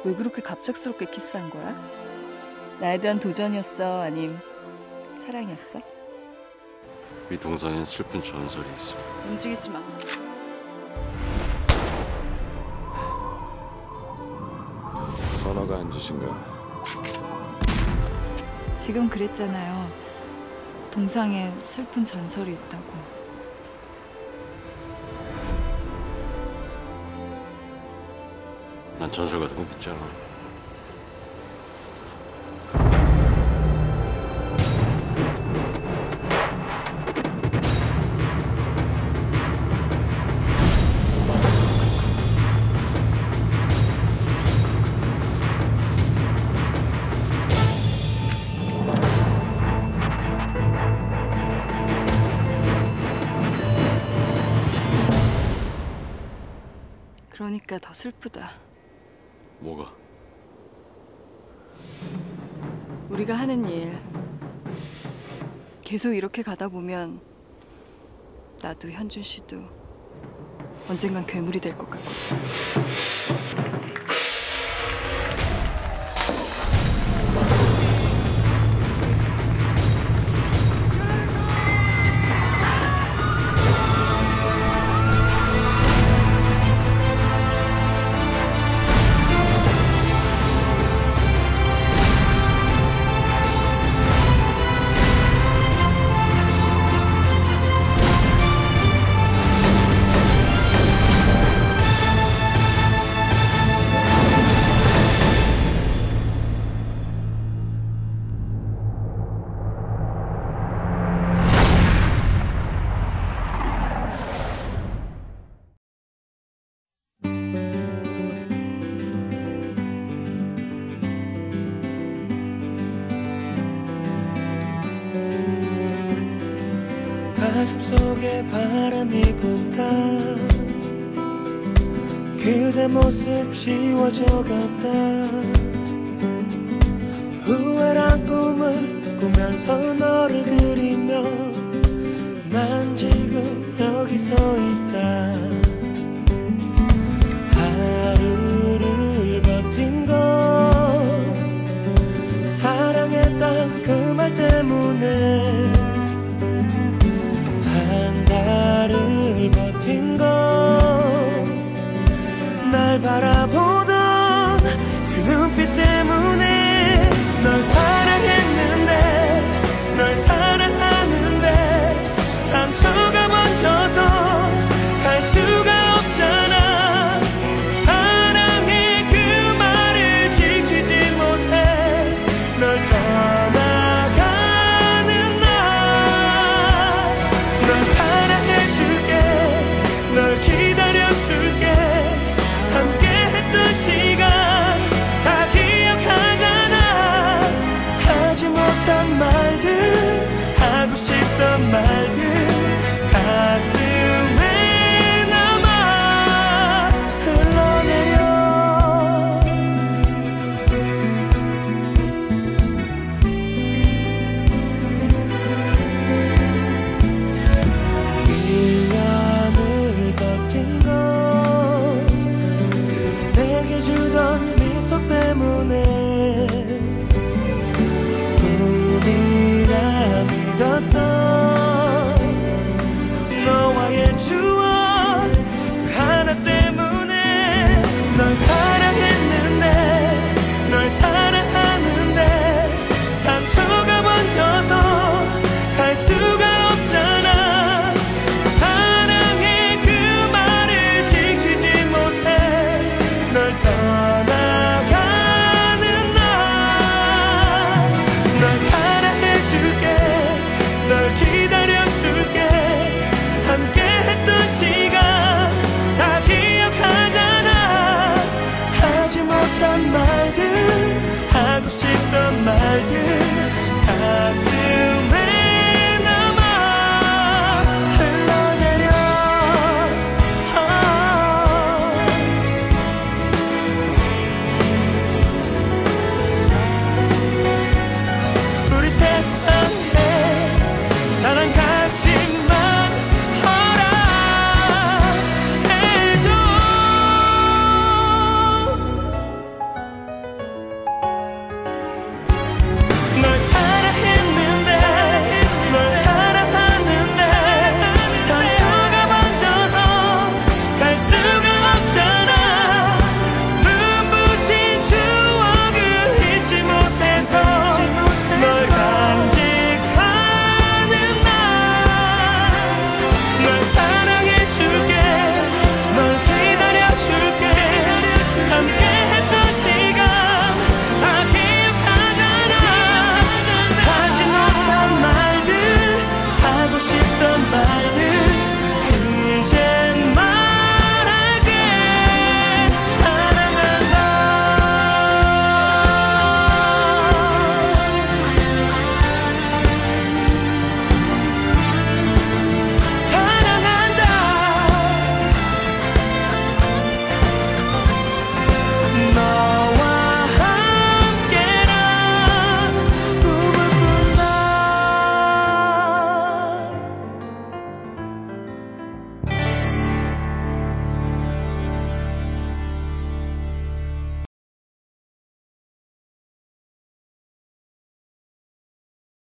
왜 그렇게 갑작스럽게 키스한 거야? 나에 대한 도전이었어? 아님 사랑이었어? 이 동상엔 슬픈 전설이 있어. 움직이지 마. 선화가 한 짓인가? 지금 그랬잖아요. 동상에 슬픈 전설이 있다고. 난 전설 같은 거 믿지 않아. 그러니까 더 슬프다. 뭐가? 우리가 하는 일 계속 이렇게 가다 보면 나도 현준 씨도 언젠간 괴물이 될 것 같거든. 가슴속에 바람이 분다. 그대 모습 지워져간다. 후회란 꿈을 꾸면서 너를 그리며 난 지금 여기 서 있다. 하루를 버틴 건 사랑했던 그 말 때문에, 한 달을 버틴 건 날 바라보